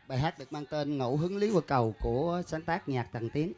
Bài hát được mang tên Ngẫu Hứng Lý Qua Cầu của sáng tác nhạc Thằng Tiến.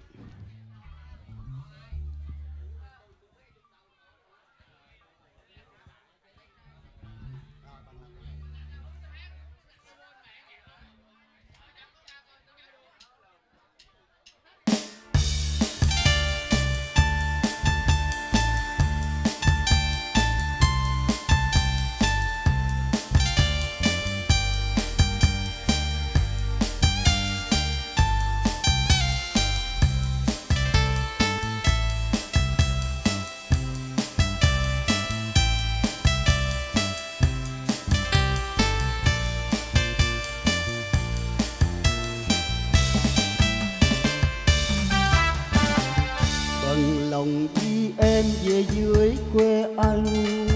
Lòng đi em về dưới quê anh,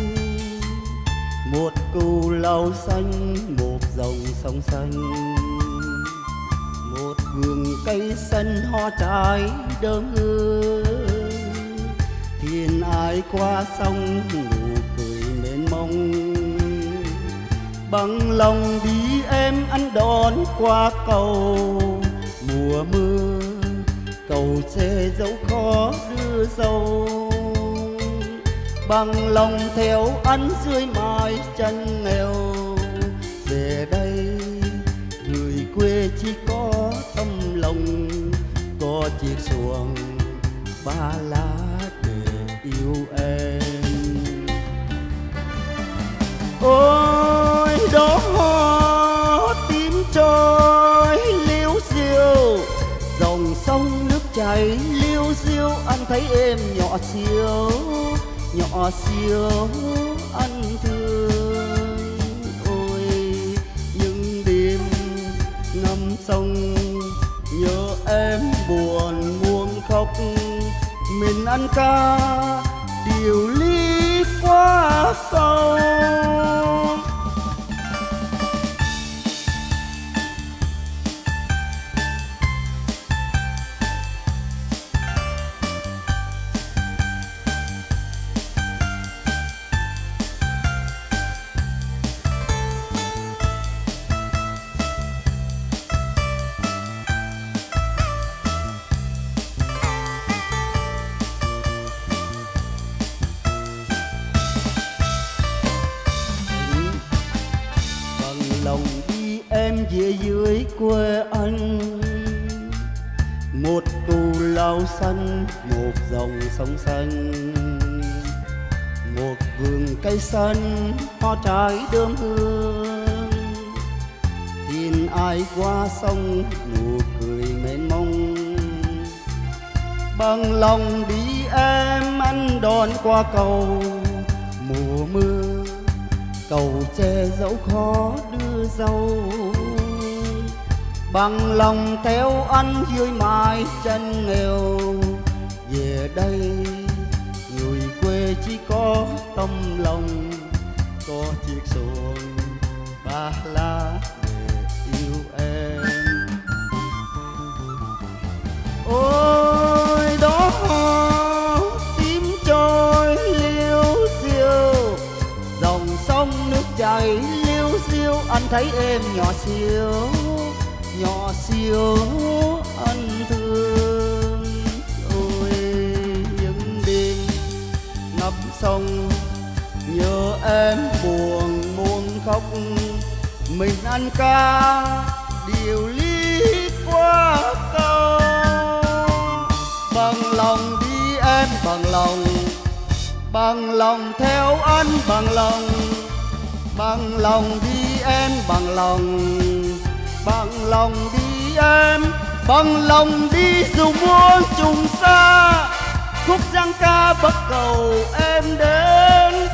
một cù lao xanh, một dòng sông xanh, một vườn cây xanh hoa trái đơm hương. Thiên ai qua sông nụ cười mến mong, bằng lòng đi em anh đón qua cầu. Mùa mưa cầu xe dẫu khó đưa dâu, bằng lòng theo anh dưới mái chân nghèo. Về đây người quê chỉ có tâm lòng, có chiếc xuồng ba lá để yêu em. Ôi đó hoa tím trôi liễu diêu, dòng sông nước chảy liêu xiêu, anh thấy em nhỏ xíu anh thương. Ôi những đêm ngắm sông nhớ em buồn muôn khóc, mình ăn ca điều ly qua cầu. Lòng đi em về dưới quê anh, một cù lao xanh, một dòng sông xanh, một vườn cây xanh hoa trái đơm hương. Tin ai qua sông nụ cười mến mong, bằng lòng đi em anh đón qua cầu. Mùa mưa cầu che dẫu khó đưa dâu, bằng lòng theo anh dưới mái chân nghèo. Về đây người quê chỉ có tâm lòng, có chiếc xuồng ba lá để yêu em. Ôi đó hoa tím trôi liêu xiêu, dòng sông nước chảy liêu xiêu, anh thấy em nhỏ xíu anh thương. Ôi những đêm ngập sông nhớ em buồn muôn khóc, mình ăn ca điều ly qua cầu. Bằng lòng đi em bằng lòng theo anh, bằng lòng đi em, bằng lòng đi em, bằng lòng đi dù muôn trùng xa. Khúc giang ca bắc cầu em đến.